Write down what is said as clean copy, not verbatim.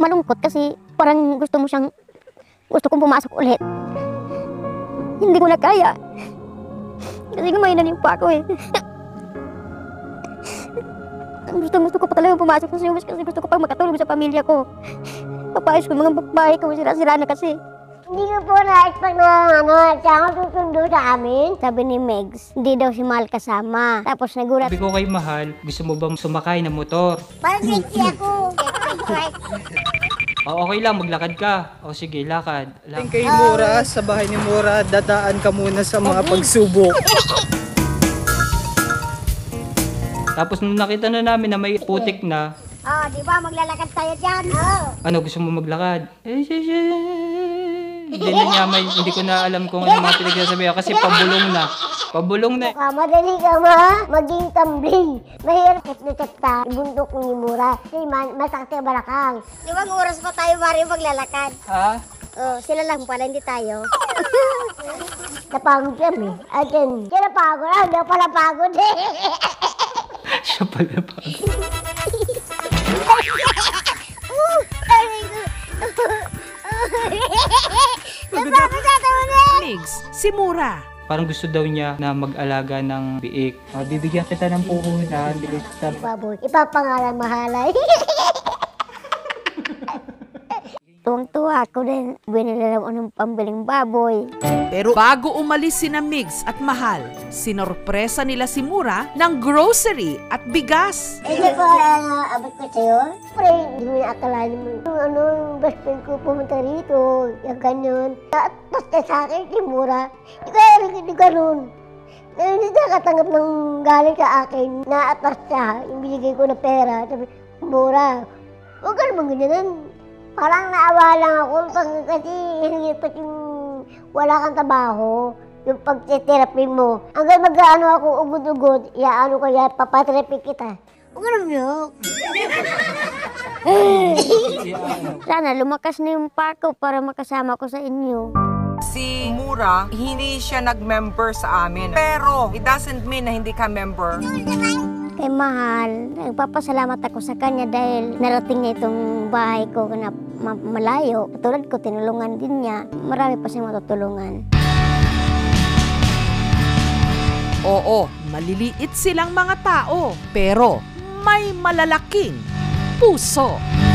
malungkot kasi parang gusto kong pumasok ulit. Hindi ko na kaya. Kasi gumayon yung pa ako eh. Gusto ko pa talaga pumasok sa showbiz kasi gusto ko pang makatulong sa pamilya ko. Papayos ko mga bahay ko, sira-sira na kasi. Hindi ko po na-expect na siya ako susundo sa amin. Sabi ni Megs, hindi daw si Mahal kasama. Tapos nagulat. Sabi ko kay Mahal, gusto mo bang sumakay ng motor? Parang sexy ako. O, okay lang, maglakad ka. O sige, lakad. Kay Mura, sa bahay ni Mura, dadaan ka muna sa mga pagsubok. Tapos nung nakita na namin na may putik na, Di ba? Maglalakad tayo dyan. ano, gusto mo maglakad? Hindi ko na alam kung ano mga pinagsasabihan kasi pabulong na. Pabulong na. Madali ka maging tumbling. Mahirap na ta. Bundok ni Mura. Kasi masakit ang balakang. Di ba oras pa tayo Mario maglalakad? Ha? Sila lang pala, hindi tayo. Napagod kami. Atin, siya napagod. Hindi ako pala pagod eh. Siya pala pa. Migs, si Mura. Parang gusto daw niya na mag-alaga ng biik. Bibigyan kita ng puhunan. Baboy, ipapangalan mahalay. Tuwang-tuwa ako din. Binili lang ako ng pambiling baboy. Pero bago umalis sina Migs at Mahal, sinorpresa nila si Mura ng grocery at bigas. Hindi ko abot ko sa'yo. Pre, hindi mo naakalain mo. Yung best friend ko pumunta rito. Yung ganyan. Tapos ka sa akin, si Mura. Hindi ganun. Hindi nakatanggap ng galing sa akin. Naatas siya. Yung binigay ko na pera. Sabi, Mura, huwag ka naman ganyan. Parang naawa lang ako kasi hiripot yung wala kang trabaho, yung pag-therapy mo. Hanggang mag-ano ako ugod-ugod, iaano ko yan, papatherapy kita. Huwag ka naman yun. Sana lumakas na yung pako para makasama ko sa inyo. Si Mura, hindi siya nag-member sa amin. Pero, it doesn't mean na hindi ka member. Kay Mahal, nagpapasalamat ako sa kanya dahil narating niya itong bahay ko na malayo. Katulad ko, tinulungan din niya. Marami pa siyang matutulungan. Oo, maliliit silang mga tao, pero may malalaking puso.